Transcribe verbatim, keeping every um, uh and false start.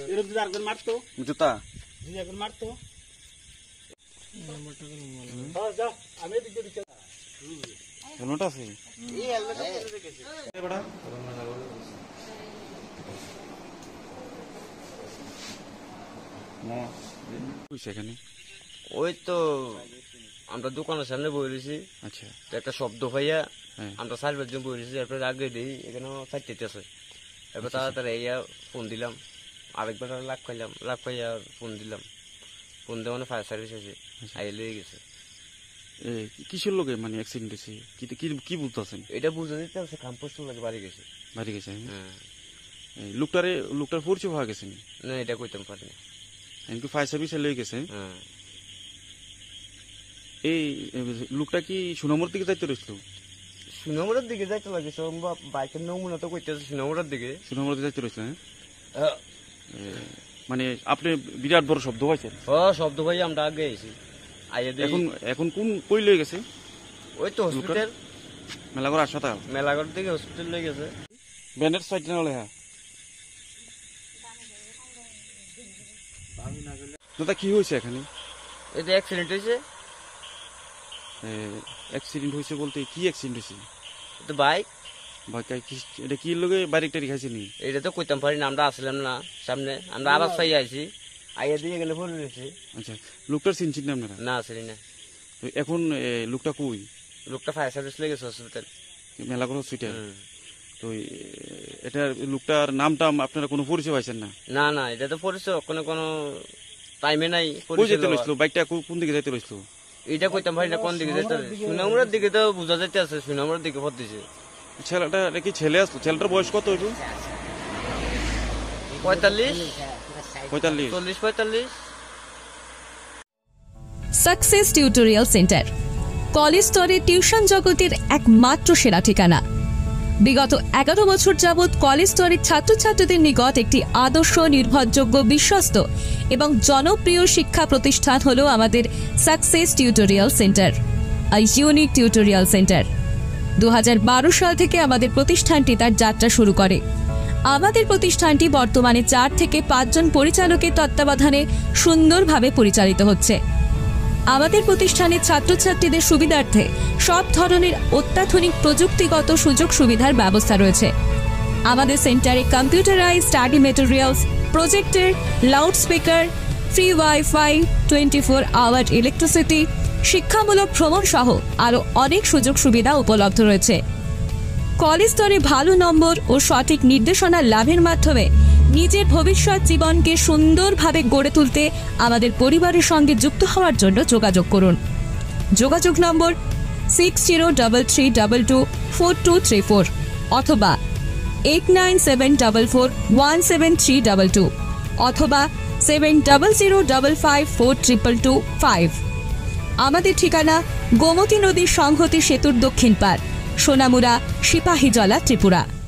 এর দুই আরজন মারতো জুতা দুই আরজন মারতো হ্যাঁ যা আমি দিকে দিকে হেলমেট আছে এই হেলমেটটা পরে রেখেছে এ বড়া না কইছে এখানে ওই তো আমরা দোকানের সামনে বই রয়েছি। আচ্ছা একটা শব্দ পাইয়া আমরা চার পাঁচজন বই রয়েছি। এরপরে আগে দিই এখানে চারটে আছে। এরপর তাড়াতাড়ি ইয়া ফোন দিলাম, আরেকবার লাখ পাইলাম, লাখ পাইয়া ফোন দিলাম। ফোন দেওয়া মানে ফায়ার সার্ভিস আছে, আইয়ে লয়ে গেছে। কিসের লোকে মানে অ্যাক্সিডেন্ট হয়েছে কি কি বুঝতেছেন? এটা বুঝে দিতে আছে ক্যাম্পাস তো লাগে বাড়ি গেছে বাড়ি গেছে। হ্যাঁ লোকটারে লোকটার পরিচয় হওয়া গেছে না, এটা কইতাম পারি না। এমনকি ফায়ার সার্ভিসে লয়ে গেছে। হ্যাঁ এই লোকটা কি সুনামুর দিকে যাইতে রইছিল? সুনামুরের দিকে যাইতে লাগে বাইকের নমুনা তো কইতেছে সুনামুরের দিকে সুনামুর দিকে যাইতে রইছিল। হ্যাঁ মানে আপনি বিরাট বড় শব্দ পাইছেন? হ্যাঁ শব্দ পাই আমরা আগে আইছি। এখন এখন কোন কই লয়ে গেছে? ওই তো হসপিটাল মেলাগড় হাসপাতাল মেলাগড় থেকে হসপিটাল লয়ে গেছে। ব্যান্ডেজ সাইড না হলে। হ্যাঁ দাদা কি হয়েছে এখানে? এটা অ্যাক্সিডেন্ট হয়েছে। অ্যাক্সিডেন্ট হয়েছে বলতে কি অ্যাক্সিডেন্ট হয়েছে? এটা বাইক বাইক এটা কি লোকে বাইকটা রেখেছে নি? এটা তো কইতাম পারি না, আমরা আসলাম না সামনে, আমরা আবার চাই আইছি আইয়া দিয়ে গেলে ফোন রয়েছে। আচ্ছা লোকটার চিনছেন না আপনারা? না চিনি না। এখন লোকটা কই? লোকটা ফায়ার সার্ভিস লয়ে গেছে হসপিটাল, মেলাগড় হসপিটাল। তো এটা লোকটার নামটা আপনারা কোনো পরিচয় পাইছেন না? না না এটা তো পরিচয় কোনো কোনো টাইমে নাই। কই যেতে রইছিল বাইকটা? কোন দিকে যাইতে রইছিল? এটা কইতাম পারি না কোন দিকে যাইতে। সুনামুরের দিকে তো বোঝা যাইতে আছে, সুনামুরের দিকে পথ দিছে। ছেলেটা কি ছেলে আসলো? ছেলেটার বয়স কত হইব? পঁয়তাল্লিশ পঁয়তাল্লিশ চল্লিশ পঁয়তাল্লিশ। সাকসেস টিউটোরিয়াল সেন্টার কলেজ স্তরে টিউশন জগতের একমাত্র সেরা ঠিকানা। বিগত এগারো বছর যাবৎ কলেজ স্তরের ছাত্রছাত্রীদের নিকট একটি আদর্শ, নির্ভরযোগ্য, বিশ্বস্ত এবং জনপ্রিয় শিক্ষা প্রতিষ্ঠান হল আমাদের success tutorial centre, a unique tutorial centre. দু হাজার বারো সাল থেকে আমাদের প্রতিষ্ঠানটি তার যাত্রা শুরু করে। আমাদের প্রতিষ্ঠানটি বর্তমানে চার থেকে পাঁচজন পরিচালকের তত্ত্বাবধানে সুন্দরভাবে পরিচালিত হচ্ছে। আমাদের প্রতিষ্ঠানের ছাত্রছাত্রীদের সুবিধার্থে সব ধরনের অত্যাধুনিক প্রযুক্তিগত সুযোগ সুবিধার ব্যবস্থা রয়েছে। আমাদের সেন্টারে computerise study materials, projector, loud speaker, free wifi, twenty four hour electricity, শিক্ষামূলক ভ্রমণ সহ আরও অনেক সুযোগ সুবিধা উপলব্ধ রয়েছে। কলেজ স্তরে ভালো নম্বর ও সঠিক নির্দেশনা লাভের মাধ্যমে নিজের ভবিষ্যৎ জীবনকে সুন্দরভাবে গড়ে তুলতে আমাদের পরিবারের সঙ্গে যুক্ত হওয়ার জন্য যোগাযোগ করুন। যোগাযোগ নম্বর six zero double three double two four two three four অথবা eight nine seven double four one seven three double two অথবা seven double zero double five four triple two five. আমাদের ঠিকানা গোমতী নদীর সংহতি সেতুর দক্ষিণ পাড়, সোনামুড়া, সিপাহীজলা, ত্রিপুরা।